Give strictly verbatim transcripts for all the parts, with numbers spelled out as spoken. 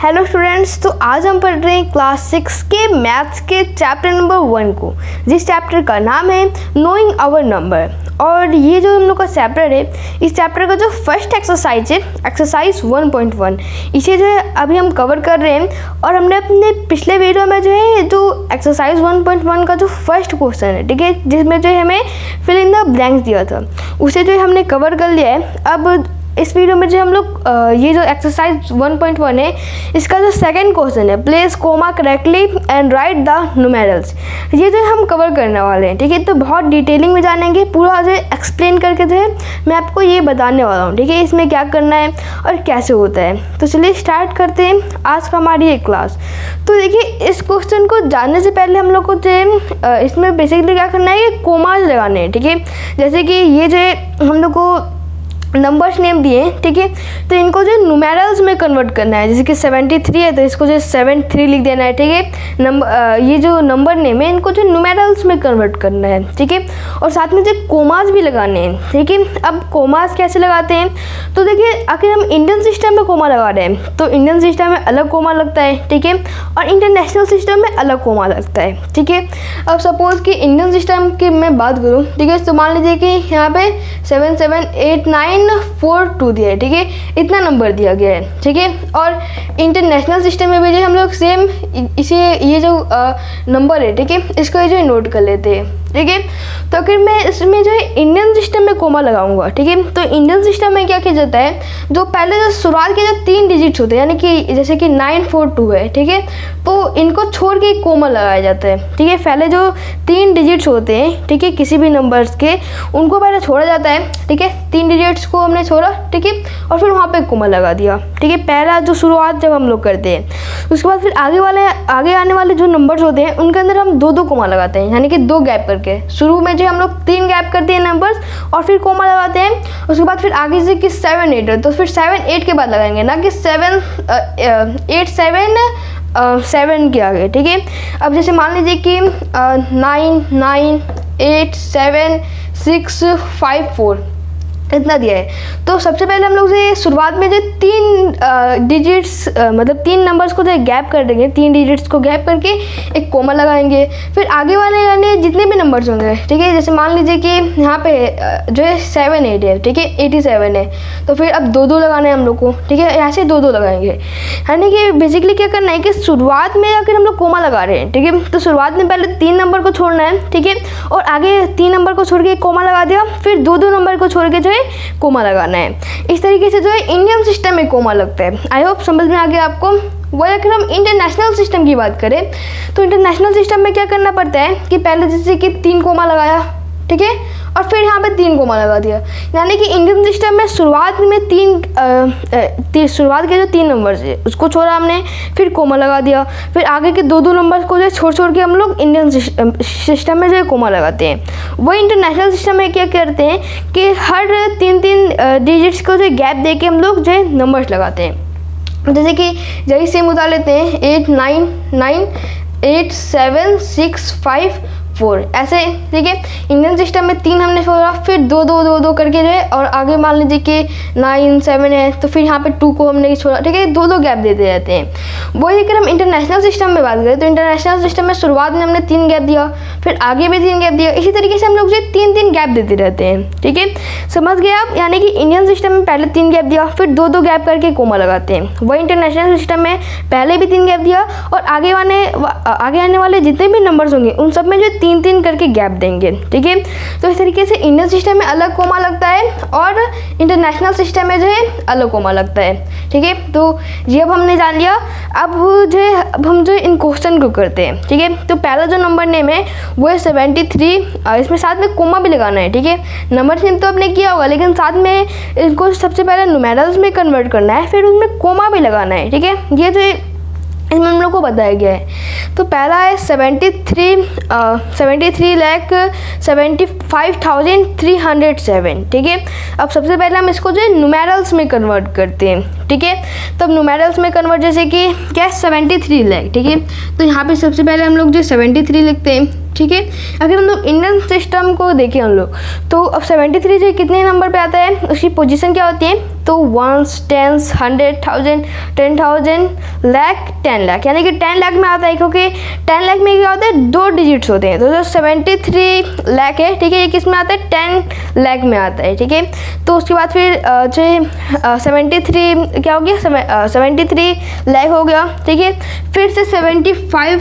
Hello students, तो आज हम पढ़ रहे हैं क्लास सिक्स के मैथ्स के चैप्टर नंबर वन को, जिस चैप्टर का नाम है नोइंग आवर नंबर। और ये जो हम लोग का चैप्टर है, इस चैप्टर का जो फर्स्ट एक्सरसाइज है एक्सरसाइज वन पॉइंट वन, इसे जो है अभी हम कवर कर रहे हैं। और हमने अपने पिछले वीडियो में जो है जो एक्सरसाइज वन पॉइंट वन का जो फर्स्ट क्वेश्चन है, ठीक है, जिसमें जो है हमें फिल इन द ब्लैंक्स दिया था, उसे जो है हमने कवर कर लिया है। अब इस वीडियो में जो हम लोग ये जो एक्सरसाइज वन पॉइंट वन है, इसका जो सेकंड क्वेश्चन है, place comma correctly and write the numerals, ये जो हम कवर करने वाले हैं, ठीक है। तो बहुत डिटेलिंग में जानेंगे, पूरा जो एक्सप्लेन करके जो है मैं आपको ये बताने वाला हूँ, ठीक है, इसमें क्या करना है और कैसे होता है। तो चलिए स्टार्ट करते हैं आज का हमारी ये क्लास। तो देखिए, इस क्वेश्चन को जानने से पहले हम लोग को जो है इसमें बेसिकली क्या करना है, कि कोमाज लगाने हैं, ठीक है। जैसे कि ये जो है हम लोग को नंबर्स नेम दिए, ठीक है, तो इनको जो न्यूमेरल्स में कन्वर्ट करना है। जैसे कि सेवेंटी थ्री है तो इसको जो सेवन थ्री लिख देना है, ठीक है। नंबर ये जो नंबर नेम है इनको जो न्यूमेरल्स में कन्वर्ट करना है, ठीक है। और साथ में जो कोमाज भी लगाने हैं, ठीक है। अब कोमाज कैसे लगाते हैं, तो देखिए आखिर हम इंडियन सिस्टम में कोमा लगा रहे हैं तो इंडियन सिस्टम में अलग कोमा लगता है, ठीक है, और इंटरनेशनल सिस्टम में अलग कोमा लगता है, ठीक है। अब सपोज कि इंडियन सिस्टम की मैं बात करूँ, ठीक है, तो मान लीजिए कि यहाँ पे seven seven eight nine four two दिया है, ठीक है, इतना नंबर दिया गया है, ठीक है। और इंटरनेशनल सिस्टम में भी जो हम लोग सेम इसे ये जो नंबर है, ठीक है, इसको जो नोट कर लेते हैं, ठीक है। तो अगर मैं इसमें जो है इंडियन सिस्टम में कोमा लगाऊंगा, ठीक है, तो इंडियन सिस्टम में क्या किया जाता है, जो पहले जो शुरुआत के जो तीन डिजिट्स होते हैं, यानी कि जैसे कि नाइन फोर टू है, ठीक है, तो इनको छोड़ के कोमा लगाया जाता है, ठीक है। पहले जो तीन डिजिट्स होते हैं, ठीक है, किसी भी नंबर्स के, उनको पहले छोड़ा जाता है, ठीक है, तीन डिजिट्स को हमने छोड़ा, ठीक है, और फिर वहाँ पे कोमा लगा दिया, ठीक है, पहला जो शुरुआत जब हम लोग करते हैं। उसके बाद फिर आगे वाले आगे आने वाले जो नंबर्स होते हैं उनके अंदर हम दो दो कोमा लगाते हैं, यानी कि दो गैप करके। शुरू में जो हम लोग तीन गैप करते हैं नंबर्स और फिर कोमा लगाते हैं। उसके बाद फिर आगे से कि सेवन एट है तो फिर सेवन एट के बाद लगाएंगे, ना कि सेवन एट सेवन सेवन के आगे, ठीक है। अब जैसे मान लीजिए कि nine nine eight seven six five four इतना दिया है, तो सबसे पहले हम लोग जो शुरुआत में जो तीन डिजिट्स मतलब तीन नंबर्स को जो गैप कर देंगे, तीन डिजिट्स को गैप करके एक कोमा लगाएंगे। फिर आगे वाले यानी जितने भी नंबर्स होंगे, ठीक है, जैसे मान लीजिए कि यहाँ पे जो है सेवन एट है, ठीक है, एटी सेवन है, तो फिर अब दो दो लगाने हैं हम लोग को, ठीक है, ऐसे दो दो लगाएंगे। यानी कि बेसिकली क्या करना है कि शुरुआत में अगर हम लोग कोमा लगा रहे हैं, ठीक है, तो शुरुआत में पहले तीन नंबर को छोड़ना है, ठीक है, और आगे तीन नंबर को छोड़ के कोमा लगा दिया, फिर दो दो नंबर को छोड़ के जो कोमा लगाना है। इस तरीके से जो है इंडियन सिस्टम में कोमा लगता है। आई होप समझ में आ गया आपको। वही अगर हम इंटरनेशनल सिस्टम की बात करें तो इंटरनेशनल सिस्टम में क्या करना पड़ता है कि पहले जैसे कि तीन कोमा लगाया, ठीक है, और फिर यहाँ पे तीन कोमा लगा दिया। यानी कि इंडियन सिस्टम में शुरुआत में तीन शुरुआत के जो तीन नंबर्स है उसको छोड़ा हमने, फिर कोमा लगा दिया, फिर आगे के दो दो नंबर्स को जो छोड़ छोड़ के हम लोग इंडियन सिस्टम में जो है कोमा लगाते हैं। वही इंटरनेशनल सिस्टम में क्या करते हैं कि हर तीन तीन डिजिट्स को जो गैप दे के हम लोग जो है नंबर्स लगाते हैं। जैसे कि यही सेम उतार लेते हैं, eight nine nine eight seven six five four, ऐसे, ठीक है। इंडियन सिस्टम में तीन हमने छोड़ा, फिर दो दो दो दो करके जो है, और आगे मान लीजिए कि नाइन सेवन है तो फिर यहाँ पे टू को हमने छोड़ा, ठीक है, दो दो गैप देते रहते हैं। वही अगर हम इंटरनेशनल सिस्टम में बात करें तो इंटरनेशनल सिस्टम में शुरुआत में हमने तीन गैप दिया, फिर आगे भी तीन गैप दिया, इसी तरीके से हम लोग जो तीन तीन गैप देते रहते हैं, ठीक है, समझ गए आप। यानी कि इंडियन सिस्टम में पहले तीन गैप दिया, फिर दो दो गैप करके कोमा लगाते हैं। वही इंटरनेशनल सिस्टम में पहले भी तीन गैप दिया और आगे वाले आगे आने वाले जितने भी नंबर्स होंगे उन सब में जो तीन तीन करके गैप देंगे, ठीक है। तो इस तरीके से इंडियन सिस्टम में अलग कोमा लगता है और इंटरनेशनल सिस्टम में जो है अलग कोमा लगता है, ठीक है। तो ये अब हमने जान लिया। अब जो है अब हम जो इन क्वेश्चन को करते हैं, ठीक है। तो पहला जो नंबर नेम है वो है सेवेंटी थ्री, इसमें साथ में कोमा भी लगाना है, ठीक है। नंबर नेम तो आपने किया होगा, लेकिन साथ में इनको सबसे पहले न्यूमेरल्स में कन्वर्ट करना है, फिर उसमें कोमा भी लगाना है, ठीक है। ये जो इसमें हम लोग को बताया गया है। तो पहला है seventy three seventy three lakh seventy five thousand three hundred seven, ठीक है। अब सबसे पहले हम इसको जो है न्यूमेरल्स में कन्वर्ट करते हैं, ठीक है। तब न्यूमेरल्स में कन्वर्ट जैसे कि क्या है सेवेंटी थ्री लैख, ठीक है। तो यहाँ पे सबसे पहले हम लोग जो सेवेंटी थ्री लिखते हैं, ठीक है। अगर हम लोग इंडियन सिस्टम को देखें हम लोग तो अब सेवेंटी थ्री जो कितने नंबर पे आता है, उसकी पोजीशन क्या होती है, तो ones, tens, hundred, thousand, ten thousand, lakh, ten lakh, यानी कि टेन लाख में आता है, क्योंकि टेन लाख में क्या होता है, दो डिजिट्स होते हैं। तो जो सेवेंटी थ्री लाख है, ठीक है, ये किस में आता है, टेन लाख में आता है, ठीक है। तो उसके बाद फिर जो है सेवेंटी थ्री क्या हो गया, सेवेंटी थ्री लाख हो गया, ठीक है। फिर से सेवेंटी फाइव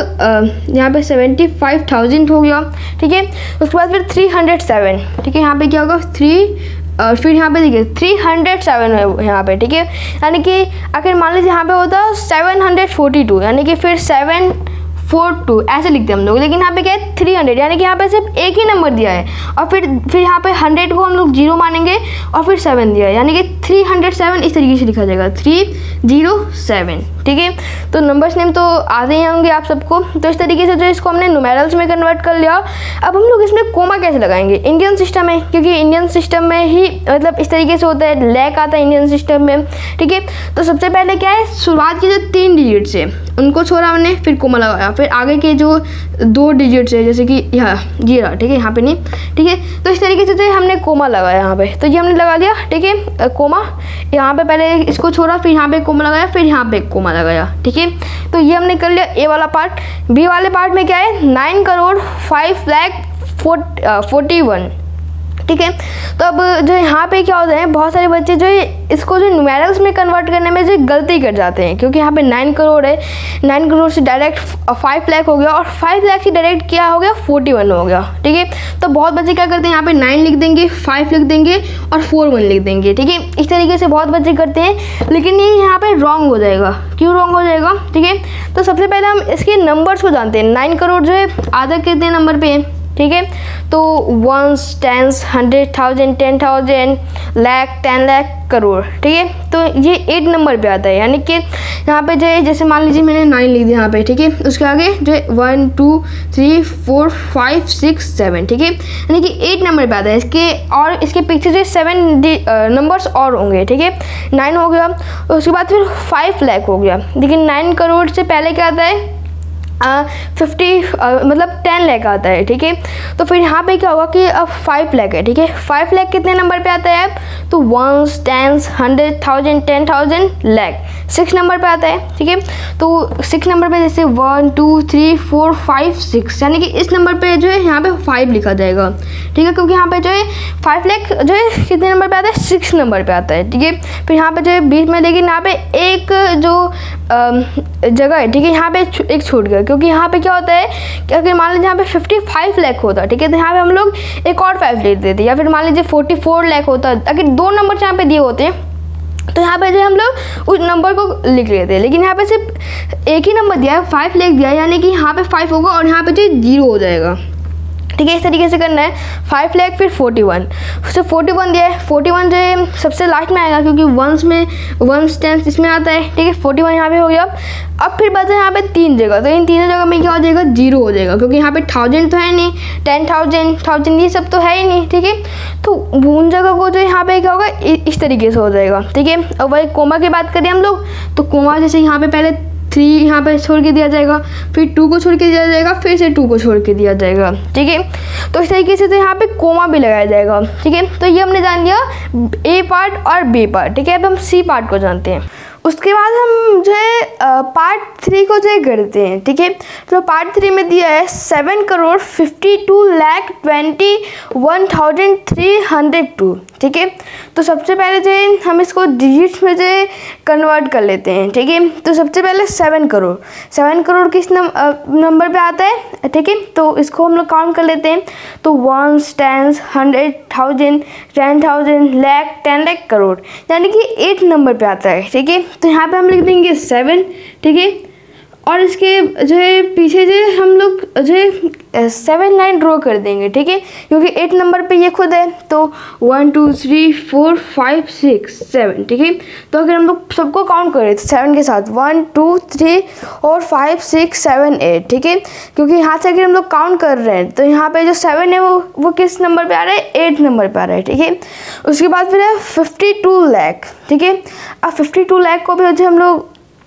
यहाँ पे सेवेंटी फाइव थाउजेंड हो गया, ठीक है। उसके बाद फिर थ्री हंड्रेड सेवन, ठीक है, यहाँ पे क्या होगा, थ्री और फिर यहाँ पे देखिए थ्री हंड्रेड सेवन है यहाँ पे, ठीक है। यानी कि अगर मान लीजिए यहाँ पे होता सेवन हंड्रेड फोर्टी टू, यानी कि फिर सेवन फोर टू ऐसे लिखते हैं हम लोग, लेकिन यहाँ पे क्या है, थ्री हंड्रेड, यानी कि यहाँ पे सिर्फ एक ही नंबर दिया है, और फिर फिर यहाँ पे हंड्रेड को हम लोग जीरो मानेंगे और फिर सेवन दिया है, यानी कि थ्री हंड्रेड सेवन इस तरीके से लिखा जाएगा, थ्री जीरो सेवन, ठीक है। तो नंबर्स नेम तो आते ही होंगे आप सबको। तो इस तरीके से जो इसको हमने न्यूमेरल्स में कन्वर्ट कर लिया। अब हम लोग इसमें कोमा कैसे लगाएंगे, इंडियन सिस्टम में, क्योंकि इंडियन सिस्टम में ही मतलब इस तरीके से होता है, लैक आता है इंडियन सिस्टम में, ठीक है। तो सबसे पहले क्या है, शुरुआत की जो तीन डिजिट्स है उनको छोड़ा हमने, फिर कोमा लगाया, फिर आगे के जो दो डिजिट्स है जैसे कि यहाँ ये रहा, ठीक है, यहाँ पे नहीं, ठीक है। तो इस तरीके से जो हमने कोमा लगाया यहाँ पे, तो ये हमने लगा दिया, ठीक है, कोमा यहाँ पे पहले इसको छोड़ा, फिर यहाँ पे कोमा लगाया, फिर यहाँ पे कोमा लगाया, ठीक है। तो ये हमने कर लिया ए वाला पार्ट। बी वाले पार्ट में क्या है, nine crore five lakh forty one, ठीक है। तो अब जो यहाँ पे क्या होता है, बहुत सारे बच्चे जो है इसको जो न्यूमेरल्स में कन्वर्ट करने में जो गलती कर जाते हैं, क्योंकि यहाँ पे नाइन करोड़ है, नाइन करोड़ से डायरेक्ट फाइव लाख हो गया, और फाइव लाख से डायरेक्ट क्या हो गया, फोर्टी वन हो गया, ठीक है। तो बहुत बच्चे क्या करते हैं, यहाँ पे नाइन लिख देंगे, फाइव लिख देंगे और फोर वन लिख देंगे, ठीक है। इस तरीके से बहुत बच्चे करते हैं, लेकिन ये यहाँ पे रॉन्ग हो जाएगा। क्यों रॉन्ग हो जाएगा, ठीक है। तो सबसे पहले हम इसके नंबर्स को जानते हैं। नाइन करोड़ जो है आधा कितने नंबर पे है, ठीक है। तो ones, tens, hundred, thousand, ten thousand, lakh, ten lakh, crore, ठीक है। तो ये एट नंबर पे आता है, यानी कि यहाँ पे जो है जैसे मान लीजिए मैंने नाइन लिख दिया यहाँ पे, ठीक है। उसके आगे जो है one two three four five six seven, ठीक है, यानी कि एट नंबर पे आता है। इसके और इसके पीछे जो सेवन नंबर्स और होंगे, ठीक है। नाइन हो गया, उसके बाद फिर फाइव लाख हो गया, लेकिन नाइन करोड़ से पहले क्या आता है, फिफ्टी uh, मतलब टेन लाख आता है, ठीक है। तो फिर यहाँ पे क्या होगा कि अब फाइव लाख है, ठीक है। फाइव लाख कितने नंबर पे आता है, तो ones, tens, hundred, thousand, ten thousand, lakh, six number पे आता है, ठीक है। तो सिक्स नंबर पे जैसे one two three four five six, यानी कि इस नंबर पे जो है यहाँ पे फाइव लिखा जाएगा, ठीक है, क्योंकि यहाँ पे जो है फाइव लाख जो है कितने नंबर पे आता है, सिक्स नंबर पे आता है, ठीक है। फिर यहाँ पे जो है बीच में, लेकिन यहाँ पे एक जो जगह है, ठीक है, यहाँ पे एक छूट गया, क्योंकि यहाँ पे क्या होता है कि अगर मान लीजिए यहाँ पे फिफ्टी फाइव लाख होता, ठीक है, तो यहाँ पे हम लोग एक और फाइव ले देते, या फिर मान लीजिए फोर्टी फोर लाख होता, अगर दो नंबर यहाँ पे दिए होते हैं तो यहाँ पे जो हम लोग उस नंबर को लिख लेते हैं। लेकिन यहाँ पे सिर्फ एक ही नंबर दिया है, फाइव लिख दिया है, यानी कि यहाँ पे फाइव होगा और यहाँ पे जो जीरो हो जाएगा, ठीक है। इस तरीके से करना है। फाइव लाख फिर फोर्टी वन, उससे फोर्टी वन दिया है, फोर्टी वन जो है सबसे लास्ट में आएगा, क्योंकि वंस में वंस टेंस इसमें आता है, ठीक है। फोर्टी वन यहाँ पे हो गया। अब फिर बचा यहाँ पे तीन जगह, तो इन तीनों जगह में क्या हो जाएगा, जीरो हो जाएगा, क्योंकि यहाँ पे थाउजेंड तो है नहीं, टेन थाउजेंड थाउजेंड ये सब तो है ही नहीं, ठीक है। तो उन जगह को जो यहाँ पे क्या होगा, इस तरीके से हो जाएगा, ठीक है। अब वही कोमा की बात करें हम लोग, तो कोमा जैसे यहाँ पे पहले थ्री यहाँ पे छोड़ के दिया जाएगा, फिर टू को छोड़ के दिया जाएगा, फिर से टू को छोड़ के दिया जाएगा, ठीक है। तो इस तरीके से तो यहाँ पे कोमा भी लगाया जाएगा, ठीक है। तो ये हमने जान लिया ए पार्ट और बी पार्ट, ठीक है। अब हम सी पार्ट को जानते हैं। उसके बाद हम जो है पार्ट थ्री को जो है करते हैं, ठीक है। तो पार्ट थ्री में दिया है seven crore fifty two lakh twenty one thousand three hundred two, ठीक है। तो सबसे पहले जो है हम इसको डिजिट्स में जो है कन्वर्ट कर लेते हैं, ठीक है। तो सबसे पहले सेवन करोड़ सेवन करोड़ किस नंबर पे आता है, ठीक है। तो इसको हम लोग काउंट कर लेते हैं। तो ones, tens, hundred, thousand, ten thousand, lakh, ten lakh, crore, यानी कि एट नंबर पे आता है, ठीक है। तो यहाँ पे हम लिख देंगे सेवन, ठीक है। और इसके जो है पीछे जो है हम लोग जो है सेवन लाइन ड्रॉ कर देंगे, ठीक है, क्योंकि एट नंबर पे ये खुद है। तो one two three four five six seven, ठीक है। तो अगर हम लोग सबको काउंट करें तो सेवन के साथ वन टू थ्री और फाइव सिक्स सेवन एट, ठीक है। क्योंकि यहाँ से अगर हम लोग काउंट कर रहे हैं तो यहाँ पे जो सेवन है वो वो किस नंबर पे आ रहा है, एट नंबर पे आ रहा है, ठीक है। उसके बाद फिर है फिफ्टी टू लैख, ठीक है। अब फिफ्टी टू लैख को भी जो हम लोग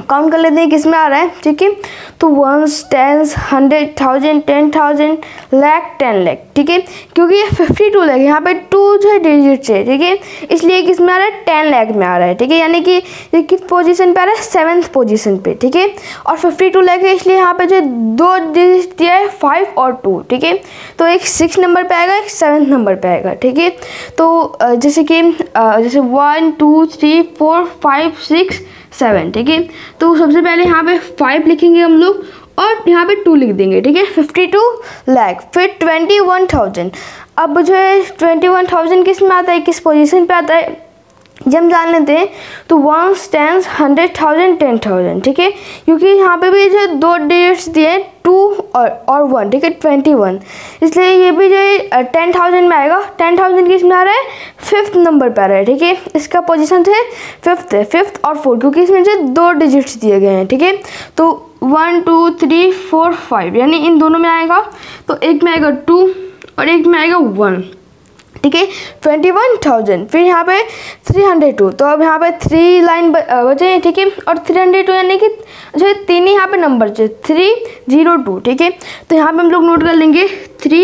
काउंट कर लेते हैं किस में आ रहा है, ठीक है। तो ones, tens, hundred, thousand, ten thousand, lakh, ten lakh, ठीक है। क्योंकि ये फिफ्टी टू लैख, यहाँ पे टू जो है डिजिट है, ठीक है, इसलिए किस में आ रहा है, टेन लैख में आ रहा है, ठीक है। यानी कि ये किस पोजीशन पे आ रहा है, सेवन्थ पोजीशन पे, ठीक है। और फिफ्टी टू लैख है इसलिए यहाँ पे जो दो डिजिट दिया है, फाइव और टू, ठीक है। तो एक सिक्स नंबर पे आएगा, एक सेवन्थ नंबर पे आएगा, ठीक है। तो जैसे कि जैसे one two three four five six seven, ठीक है। तो सबसे पहले यहाँ पे फाइव लिखेंगे हम लोग और यहाँ पे टू लिख देंगे, ठीक है। फिफ्टी टू लैख, फिर ट्वेंटी वन थाउजेंड। अब जो है ट्वेंटी वन थाउजेंड किस में आता है, किस पोजीशन पे आता है, जब हम जान लेते हैं तो ones, tens, hundred thousand, ten thousand, ठीक है। क्योंकि यहाँ पे भी जो दो डिजिट्स दिए, टू और और वन, ठीक है, ट्वेंटी वन, इसलिए ये भी जो है टेन थाउजेंड में आएगा। टेन थाउजेंड किस में आ रहा है, फिफ्थ नंबर पर आ रहा है, ठीक है। इसका पोजीशन है फिफ्थ है, फिफ्थ और फोर्थ, क्योंकि इसमें जो दो डिजिट्स दिए गए हैं, ठीक है। तो one two three four five, यानी इन दोनों में आएगा, तो एक में आएगा टू और एक में आएगा वन, ठीक है। ट्वेंटी वन थाउजेंड, फिर यहाँ पे थ्री हंड्रेड टू, तो अब यहाँ पे थ्री लाइन बचे हैं, ठीक है। और थ्री हंड्रेड टू यानी कि जो तीन ही यहाँ पे नंबर है, थ्री जीरो टू, ठीक है। तो यहाँ पे हम लोग नोट कर लेंगे थ्री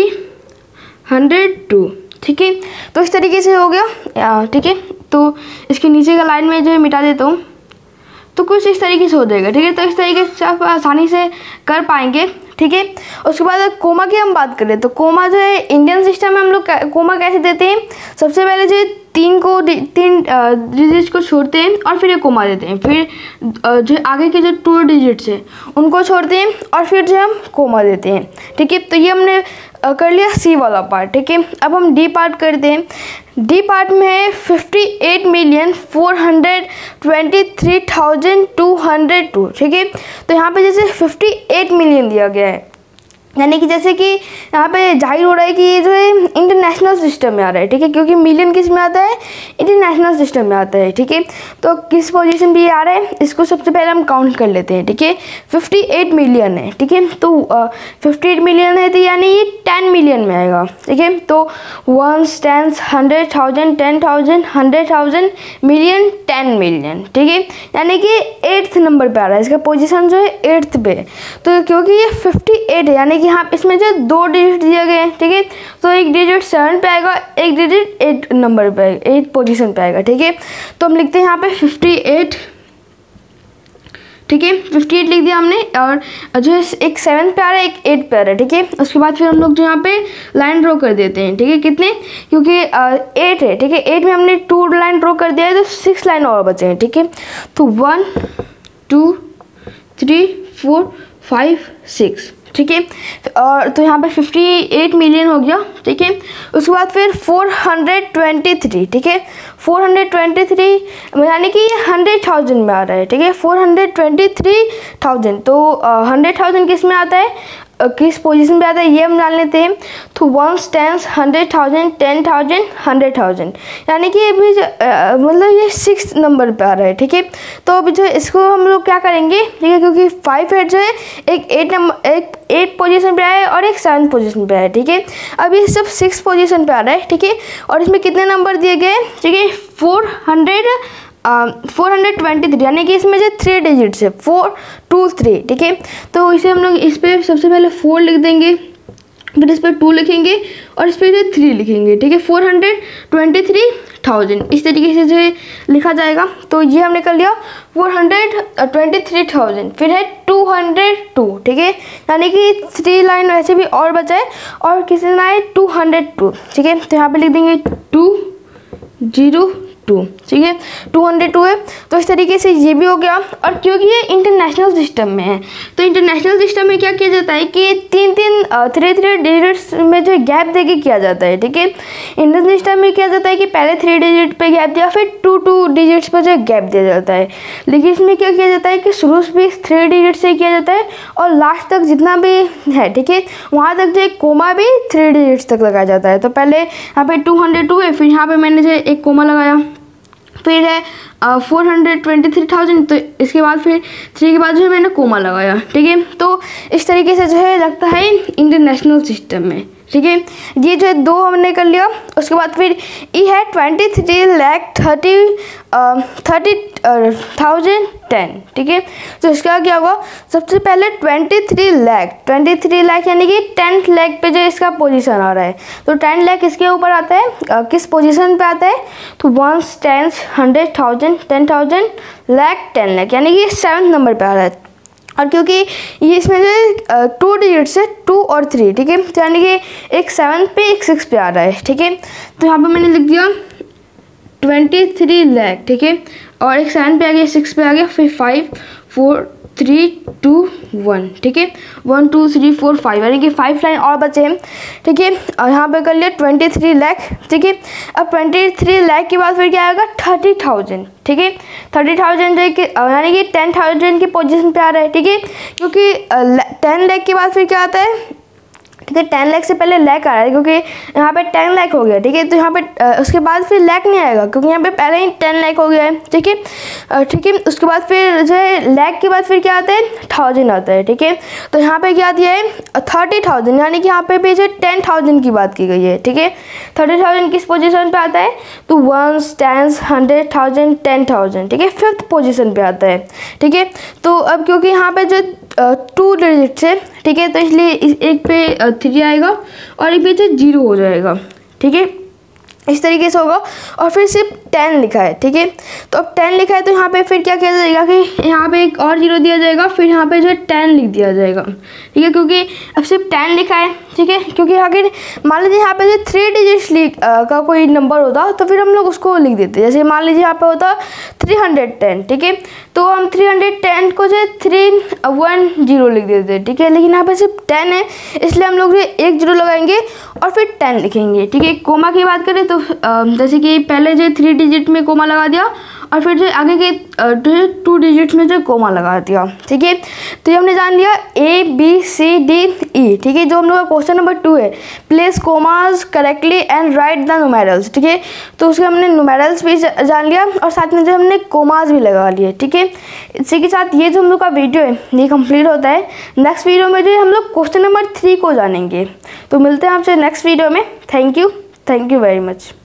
हंड्रेड टू, ठीक है। तो इस तरीके से हो गया, ठीक है। तो इसके नीचे का लाइन में जो है मिटा देता हूँ, तो कुछ इस तरीके से हो जाएगा, ठीक है। तो इस तरीके से आप आसानी से कर पाएंगे, ठीक है। उसके बाद कोमा की हम बात करें तो कोमा जो है इंडियन सिस्टम में हम लोग कोमा कैसे देते हैं, सबसे पहले जो तीन को तीन डिजिट्स को छोड़ते हैं और फिर एक कोमा देते हैं, फिर जो आगे के जो टू डिजिट्स हैं उनको छोड़ते हैं और फिर जो हम कोमा देते हैं, ठीक है। तो ये हमने कर लिया सी वाला पार्ट, ठीक है। अब हम डी पार्ट करते हैं। डी पार्ट में है fifty eight million four hundred twenty three thousand two hundred two, ठीक है। तो यहाँ पे जैसे फिफ्टी एट मिलियन दिया गया है, यानी कि जैसे कि यहाँ पे जाहिर हो रहा है कि ये जो है इंटरनेशनल सिस्टम में आ रहा है, ठीक है। क्योंकि मिलियन किस में आता है, इंटरनेशनल सिस्टम में आता है, ठीक है। तो किस पोजीशन पे ये आ रहा है, इसको सबसे पहले हम काउंट कर लेते हैं, ठीक है। फिफ्टी एट मिलियन है, ठीक है। तो फिफ्टी एट मिलियन है तो यानी ये टेन मिलियन में आएगा, ठीक है। तो ones, tens, hundred thousand, ten thousand, hundred thousand, million, ten million, ठीक है। यानी कि एट्थ नंबर पे आ रहा है, इसका पोजीशन जो है एट्थ पे। तो क्योंकि ये फिफ्टी एट है यानी यहाँ इसमें जो दो डिजिट दिए गए हैं, ठीक है। तो एक डिजिट सेवन पे आएगा, एक डिजिट एट नंबर पे आएगा, एट पोजीशन पे आएगा, ठीक है। तो हम लिखते हैं यहाँ पे फिफ्टी एट, ठीक है। फिफ्टी एट लिख दिया हमने और जो है एक सेवन पे आ रहा है, एक एट पे आ रहा है, ठीक है। उसके बाद फिर हम लोग जो यहाँ पे लाइन ड्रॉ कर देते हैं, ठीक है। कितने, क्योंकि एट है, ठीक है। एट में हमने टू लाइन ड्रॉ कर दिया है तो सिक्स लाइन और बचे हैं, ठीक है। तो one two three four five six, ठीक है। और तो यहाँ पे फिफ्टी एट मिलियन हो गया, ठीक है। उसके बाद फिर फोर हंड्रेड ट्वेंटी थ्री, ठीक है। फोर हंड्रेड ट्वेंटी थ्री यानी कि ये हंड्रेड थाउजेंड में आ रहा है, ठीक है। Four hundred twenty three thousand, तो हंड्रेड थाउजेंड किस में आता है, किस पोजीशन पे आता है ये हम जान लेते हैं। तो ones, tens, hundred thousand, ten thousand, hundred thousand, यानी कि अभी मतलब ये सिक्स नंबर पे आ रहा है, ठीक है। तो अभी जो इसको हम लोग क्या करेंगे, ठीक है। क्योंकि फाइव हेड जो है एक एट नंबर एक एट पोजीशन पे आया है और एक सेवन पोजीशन पे आया है, ठीक है। अब ये सब सिक्स पोजीशन पे आ रहा है, ठीक है। और इसमें कितने नंबर दिए गए, ठीक है, four hundred four hundred twenty three, यानी कि इसमें जो थ्री डिजिट्स है, फोर टू थ्री, ठीक है। तो इसे हम लोग इस पर सबसे पहले फोर लिख देंगे, फिर इस पर टू लिखेंगे और इस पर जो थ्री लिखेंगे, ठीक है। Four hundred twenty three thousand इस तरीके से जो है लिखा जाएगा। तो ये हमने कर लिया four hundred twenty three thousand, फिर है टू हंड्रेड टू, ठीक है। यानी कि थ्री लाइन वैसे भी और बचा है और किसी ना है टू हंड्रेड टू, ठीक है। तो यहाँ पे लिख देंगे टू जीरो टू, ठीक है। टू हंड्रेड टू है, तो इस तरीके से ये भी हो गया। और क्योंकि ये इंटरनेशनल सिस्टम में है तो इंटरनेशनल सिस्टम में क्या किया जाता है कि तीन तीन थ्री थ्री डिजिट्स में जो गैप देके किया जाता है, ठीक है। इंडियन सिस्टम में किया जाता है कि पहले थ्री डिजिट पे गैप दिया, फिर टू टू डिजिट्स पर जो गैप दिया जाता है। लेकिन इसमें क्या किया जाता है कि शुरू से भी थ्री डिजिट से किया जाता है और लास्ट तक जितना भी है, ठीक है, वहाँ तक जो एक कोमा भी थ्री डिजिट्स तक लगाया जाता है। तो पहले यहाँ पे टू हंड्रेड टू है, फिर यहाँ पे मैंने जो एक कोमा लगाया, फिर है four hundred twenty three thousand, तो इसके बाद फिर थ्री के बाद जो है मैंने कोमा लगाया, ठीक है। तो इस तरीके से जो है लगता है इंटरनेशनल सिस्टम में। ठीक है। ये जो है दो हमने कर लिया। उसके बाद फिर ई है twenty three lakh thirty thirty thousand ten, ठीक है। तो इसका क्या होगा, सबसे पहले twenty three lakh twenty three lakh यानी कि टेंथ लैख पे जो इसका पोजीशन आ रहा है। तो टेन लैख इसके ऊपर आता है, uh, किस पोजीशन पे आता है, तो ones tens hundred thousand ten thousand lakh ten lakh यानी कि सेवन्थ नंबर पे आ रहा है। और क्योंकि ये इसमें जो टू डिजिट्स है, टू और थ्री, ठीक है, तो यानी कि एक सेवन पे एक सिक्स पे आ रहा है, ठीक है। तो यहाँ पे मैंने लिख दिया ट्वेंटी थ्री लैख, ठीक है, और एक सेवन पे आ गया, सिक्स पे आ गया, फिर five four three two one, ठीक है, one two three four five यानी कि फाइव लाइन और बचे हैं, ठीक है। और यहाँ पे कर लिया ट्वेंटी थ्री लैख, ठीक है। अब ट्वेंटी थ्री लैख के बाद फिर क्या आएगा, थर्टी थाउजेंड, ठीक है, थर्टी थाउजेंड यानी कि टेन थाउजेंड की पोजीशन पे आ रहा है, ठीक है, क्योंकि टेन लैख के बाद फिर क्या आता है, ठीक है, टेन लाख से पहले लैख आ रहा है क्योंकि यहाँ पे टेन लाख हो गया, ठीक है। तो यहाँ पे उसके बाद फिर लैख नहीं आएगा क्योंकि यहाँ पे पहले ही टेन लाख हो गया है, ठीक है, ठीक है। उसके बाद फिर जो है लैख के बाद फिर क्या आता है, थाउजेंड आता है, ठीक है। तो यहाँ पे क्या दिया है, थर्टी थाउजेंड यानी कि यहाँ पे भी जो टेन थाउजेंड की बात की गई है, ठीक है। थर्टी थाउजेंड किस पोजीशन पे आता है, तो ones tens hundred thousand ten thousand, ठीक है, फिफ्थ पोजीशन पे आता है, ठीक है। तो अब क्योंकि यहाँ पे जो टू डिजिट्स है, ठीक है, तो इसलिए एक पे थ्री आएगा और एक पे जीरो हो जाएगा, ठीक है, इस तरीके से होगा। और फिर सिर्फ टेन लिखा है, ठीक है। तो अब टेन लिखा है तो यहाँ पे फिर क्या किया जाएगा कि यहाँ पे एक और जीरो दिया जाएगा, फिर यहाँ पे जो है टेन लिख दिया जाएगा, ठीक है, क्योंकि अब सिर्फ टेन लिखा है, ठीक है। क्योंकि अगर मान लीजिए यहाँ पे जो थ्री डिजिट्स लिख का कोई नंबर होता तो फिर हम लोग उसको लिख देते, जैसे मान लीजिए यहाँ पे होता थ्री हंड्रेड टेन, ठीक है, तो हम थ्री हंड्रेड टेन को जो है थ्री वन जीरो लिख देते, ठीक है। लेकिन यहाँ पे सिर्फ टेन है इसलिए हम लोग जो एक जीरो लगाएंगे और फिर टेन लिखेंगे, ठीक है। कोमा की बात करें तो जैसे कि पहले जो थ्री डिजिट में कोमा लगा दिया और फिर जो आगे के टू डिजिट्स में जो कोमा लगा दिया, ठीक है। तो ये हमने जान लिया A B C D E, ठीक है। जो हम लोग का क्वेश्चन नंबर टू है, place commas correctly and write the numerals, ठीक है। तो उसके हमने न्यूमेरल्स भी जान लिया और साथ में जो हमने कोमास भी लगा लिए, ठीक है। इसी के साथ ये जो हम लोग का वीडियो है ये कंप्लीट होता है। नेक्स्ट वीडियो में जो हम लोग क्वेश्चन नंबर थ्री को जानेंगे। तो मिलते हैं आपसे नेक्स्ट वीडियो में। Thank you thank you very much.